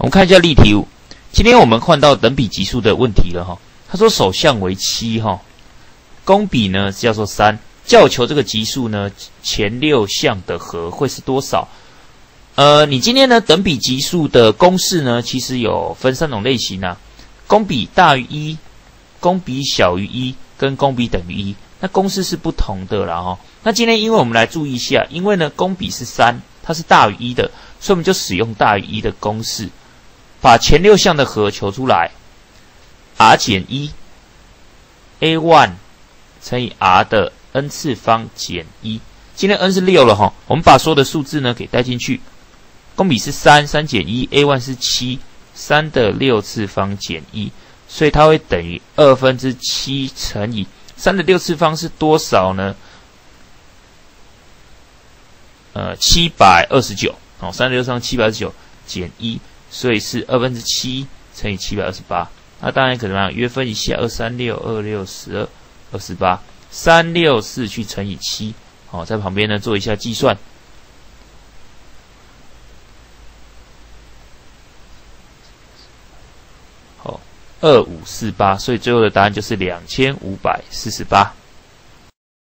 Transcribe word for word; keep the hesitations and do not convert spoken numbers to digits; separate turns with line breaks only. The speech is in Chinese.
我们看一下例题五。今天我们换到等比级数的问题了哈。他说首项为七哈，公比呢叫做三，叫我求这个级数呢前六项的和会是多少？呃，你今天呢等比级数的公式呢，其实有分三种类型啊，公比大于一、公比小于一跟公比等于一。那公式是不同的啦哈。那今天因为我们来注意一下，因为呢公比是三，它是大于一的，所以我们就使用大于一的公式，把前六项的和求出来 ，r 减一 ，a 一 乘以 r 的 n 次方减一。今天 n 是六了哈，我们把所有的数字呢给带进去。公比是三， 三减一 ，a 一 是七， 三的六次方减一，所以它会等于二分之七乘以三的六次方是多少呢？呃，七百二十九。哦，三的六次方七百二十九减一，所以是二分之七乘以七百二十八。那当然可能约分一下，二三六、二六十二、二十八，三六四去乘以七。好，在旁边呢做一下计算。好，二五四八，所以最后的答案就是两千五百四十八。